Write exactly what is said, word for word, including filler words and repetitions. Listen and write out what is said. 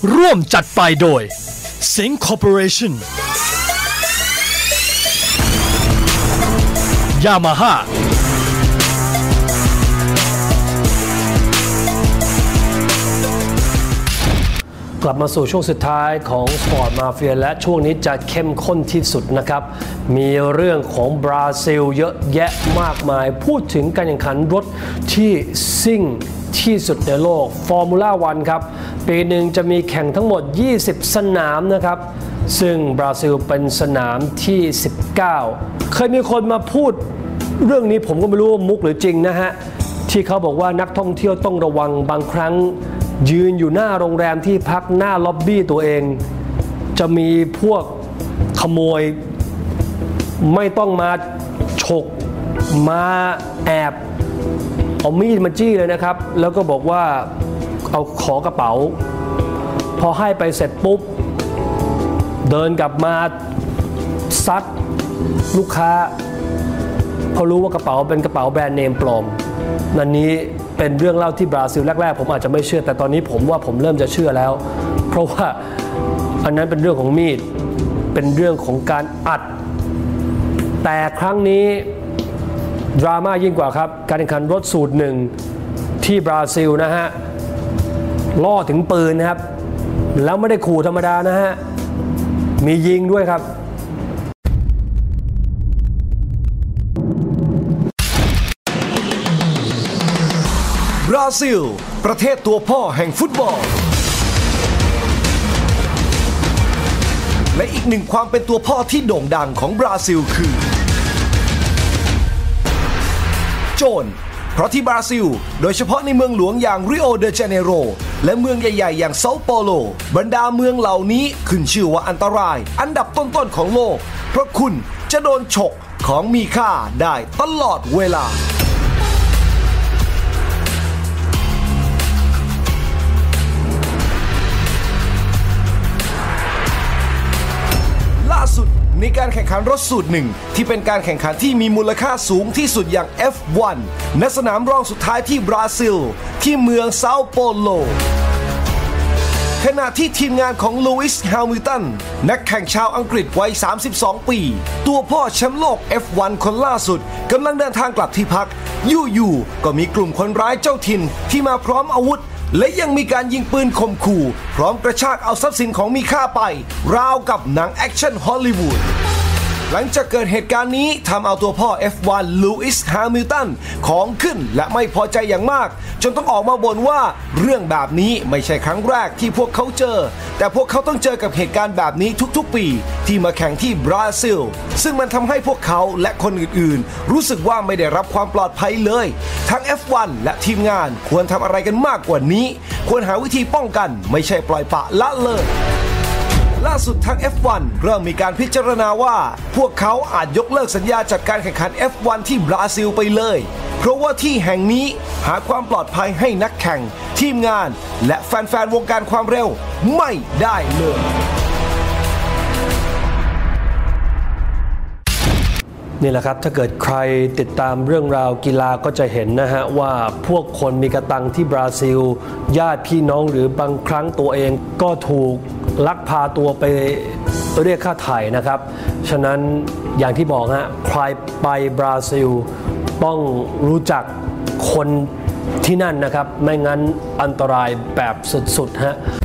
ร่วมจัดไปโดย Sing Corporation Yamahaกลับมาสู่ช่วงสุดท้ายของ Sport Mafia และช่วงนี้จะเข้มข้นที่สุดนะครับมีเรื่องของบราซิลเยอะแยะมากมายพูดถึงการแข่งขันรถที่ซิ่งที่สุดในโลกฟอร์มูล่าวันครับปีหนึ่งจะมีแข่งทั้งหมดยี่สิบสนามนะครับซึ่งบราซิลเป็นสนามที่สิบเก้าเคยมีคนมาพูดเรื่องนี้ผมก็ไม่รู้ว่ามุกหรือจริงนะฮะที่เขาบอกว่านักท่องเที่ยวต้องระวังบางครั้งยืนอยู่หน้าโรงแรมที่พักหน้าล็อบบี้ตัวเองจะมีพวกขโมยไม่ต้องมาฉกมาแอบเอามีดมาจี้เลยนะครับแล้วก็บอกว่าเอาขอกระเป๋าพอให้ไปเสร็จปุ๊บเดินกลับมาซัดลูกค้าพอรู้ว่ากระเป๋าเป็นกระเป๋าแบรนด์เนมปลอมนั่นนี้เป็นเรื่องเล่าที่บราซิลแรกๆผมอาจจะไม่เชื่อแต่ตอนนี้ผมว่าผมเริ่มจะเชื่อแล้วเพราะว่าอันนั้นเป็นเรื่องของมีดเป็นเรื่องของการอัดแต่ครั้งนี้ดราม่ายิ่งกว่าครับการแข่งขันรถสูตรหนึ่งที่บราซิลนะฮะล่อถึงปืนนะครับแล้วไม่ได้ขู่ธรรมดานะฮะมียิงด้วยครับบราซิลประเทศตัวพ่อแห่งฟุตบอลและอีกหนึ่งความเป็นตัวพ่อที่โด่งดังของบราซิลคือโจรเพราะที่บราซิลโดยเฉพาะในเมืองหลวงอย่างริโอเดจาเนโรและเมืองใหญ่ๆอย่างเซาเปาโลบรรดาเมืองเหล่านี้ขึ้นชื่อว่าอันตรายอันดับต้นๆของโลกเพราะคุณจะโดนฉกของมีค่าได้ตลอดเวลาล่าสุดในการแข่งขันรถสูตรหนึ่งที่เป็นการแข่งขันที่มีมูลค่าสูงที่สุดอย่าง เอฟ วัน ณ สนามรองสุดท้ายที่บราซิลที่เมืองเซาเปาโลขณะที่ทีมงานของลูอิส แฮมิลตันนักแข่งชาวอังกฤษวัยสามสิบสองปีตัวพ่อแชมป์โลก เอฟ วัน คนล่าสุดกำลังเดินทางกลับที่พักอยู่ๆก็มีกลุ่มคนร้ายเจ้าถิ่นที่มาพร้อมอาวุธและยังมีการยิงปืนข่มขู่พร้อมกระชากเอาทรัพย์สินของมีค่าไปราวกับหนังแอคชั่นฮอลลีวูดหลังจากเกิดเหตุการณ์นี้ทำเอาตัวพ่อ เอฟ วัน ลูอิส แฮมิลตันของขึ้นและไม่พอใจอย่างมากจนต้องออกมาบ่นว่าเรื่องแบบนี้ไม่ใช่ครั้งแรกที่พวกเขาเจอแต่พวกเขาต้องเจอกับเหตุการณ์แบบนี้ทุกๆปีที่มาแข่งที่บราซิลซึ่งมันทำให้พวกเขาและคนอื่นๆรู้สึกว่าไม่ได้รับความปลอดภัยเลยทั้ง เอฟ วัน และทีมงานควรทำอะไรกันมากกว่านี้ควรหาวิธีป้องกันไม่ใช่ปล่อยปละละเลยล่าสุดทาง เอฟ วัน เริ่มมีการพิจารณาว่าพวกเขาอาจยกเลิกสัญญาจัดการแข่งขัน เอฟ วัน ที่บราซิลไปเลยเพราะว่าที่แห่งนี้หาความปลอดภัยให้นักแข่งทีมงานและแฟนๆวงการความเร็วไม่ได้เลยนี่แหละครับถ้าเกิดใครติดตามเรื่องราวกีฬาก็จะเห็นนะฮะว่าพวกคนมีกระตังที่บราซิลญาติพี่น้องหรือบางครั้งตัวเองก็ถูกลักพาตัวไปเรียกค่าไถ่นะครับฉะนั้นอย่างที่บอกฮะใครไปบราซิลต้องรู้จักคนที่นั่นนะครับไม่งั้นอันตรายแบบสุดๆฮะ